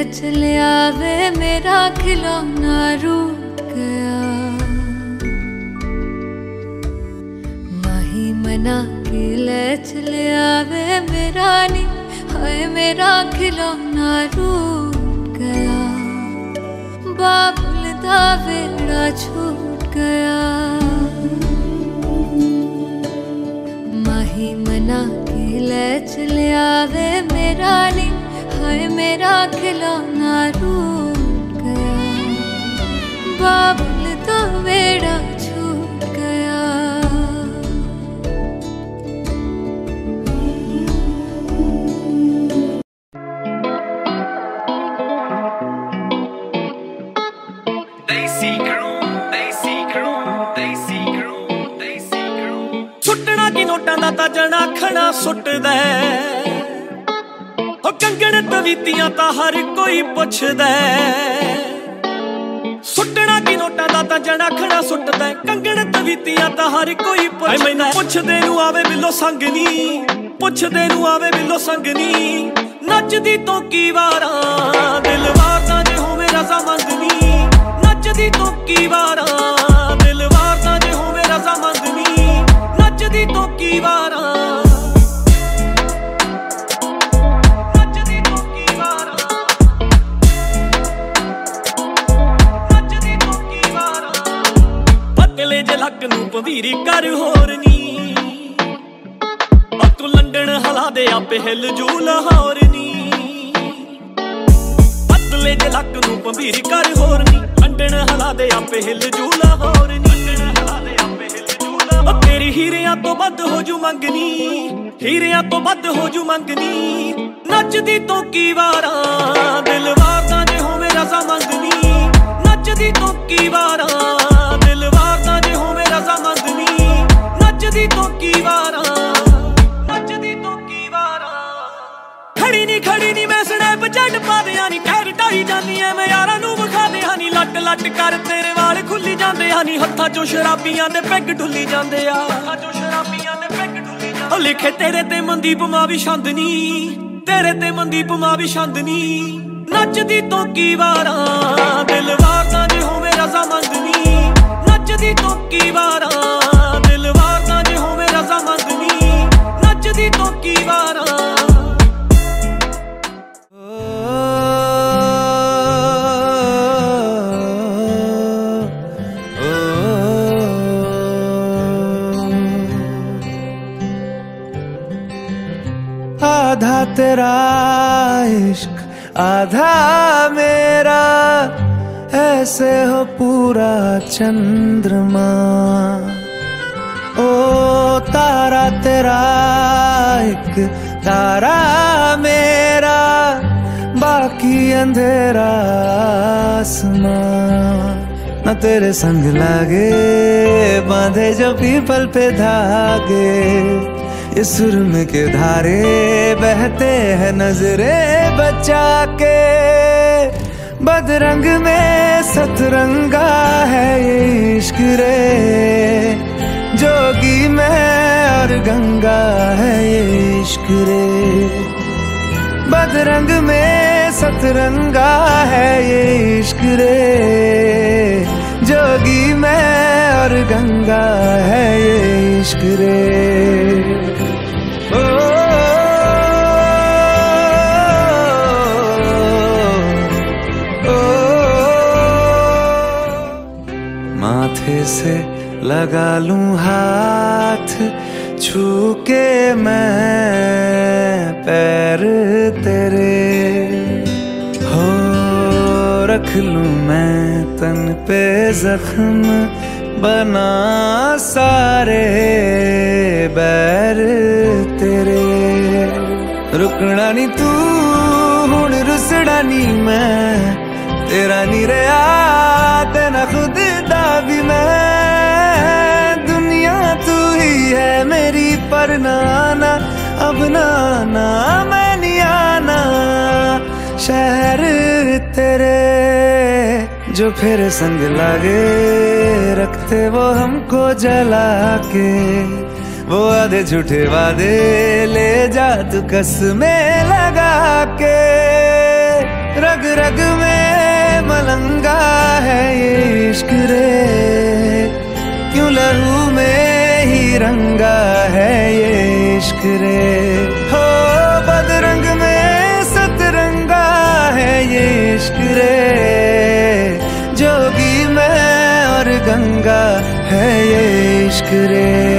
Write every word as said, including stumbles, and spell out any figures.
चलिया वे मेरा खिलौना रूठ गया। माही मना के ले चलिया वे मेरा नी, हाय मेरा खिलौना रूठ गया। बाबुल दा वेड़ा छूट गया। माही मना के ले चलिया वे मेरा नी, हाय मेरा खिलौना रूठ गया। बाबुल दा वेड़ा छूट गया। सुटना की नोटां दा तां जना खना सुटदा, ओ कंगण तवीतियां तां हर कोई पुछदा। सुटना की नोटां दा तां जना खना सुटदा, कंगण तवीतियां तां हर कोई पुछदा। मैनूं पुछदे नूं आवे बिलो संग नी, पुछदे नूं आवे बिलो संग नी। नचदी तो की वारां दिल वारदा जे होवे रज़ामंद नी। नचदी तो की वारां दिल वारदा जे होवे रज़ामंद नी। नचदी तो की वारां, नचदी तो की वारां, नचदी तो की वारां। पतले जे लक नूं पवीरी कर होर नी, ओ तू लंडन हला दे आपे हिल जू लाहौर नी। पतले जे लक नूं पवीरी कर होर नी, लंडन हला दे आपे हिल जू लाहौर नी। तेरी हीरियां तो बद हो जू मंगनी, हीरियां तो बद हो जू मंगनी। नचदी तो की वारां दिल वारदा जे होवे रज़ामंद नी। नचदी तो की वारां दिल वारदा जे होवे रज़ामंद नी। नचदी तो की वारां, नचदी तो की वारां। खड़ी नी खड़ी नी मैं स्नैप चढ़ पा दियां नी, खैर ढाई जानी ऐ मैं यारां नूं विखा दियां नी। लट लट कर तेरे वाल खुली जांदे आ नी, हत्थां चों शराबियां दे पैग ढुली जांदे आ। हत्थां चों शराबियां दे पैग ढुली जांदे। ओ लिखे तेरे ते मनदीप मां भी छंद नी, तेरे ते मनदीप मां भी छंद नी। नचदी तो की वारां दिल वारदा जे होवे रज़ामंद नी। नचदी तो की वारां दिल वारदा जे होवे रज़ामंद नी। नचदी तो की वारां। आधा तेरा इश्क आधा मेरा, ऐसे हो पूरा चंद्रमा। ओ तारा तेरा एक तारा मेरा, बाकी अंधेरा आसमां। न तेरे संग लागे बांधे जो पीपल पे धागे, ये सुरम के धारे बहते हैं नजरे बचा के। बदरंग में सतरंगा है ये इश्क रे, जोगी में और गंगा है ये इश्क रे। बदरंग में सतरंगा है ये इश्क रे, जोगी में और गंगा है ये इश्क रे। माथे से लगा लूं हाथ, छू के मैं पैर तेरे। हो रख लूं मैं तन पे जख्म, बना सारे बैर तेरे। रुकना नी तू हुण रुसड़ा नी मैं, तेरा नी रहा तेना खुद दा भी मैं। दुनिया तू ही है मेरी पर नाना, अब नाना मैं नहीं आना। शहर तेरे जो फिर संग लागे, रखते वो हमको जला के। वो आधे झूठे वादे ले जा तू कसमें लगा के। रग रग रग में मलंगा है ये इश्क रे, क्यों लहू में ही रंगा है ये इश्क रे। हो बदरंग में सतरंगा है ये इश्क रे, जोगी मैं और गंगा है ये इश्क रे।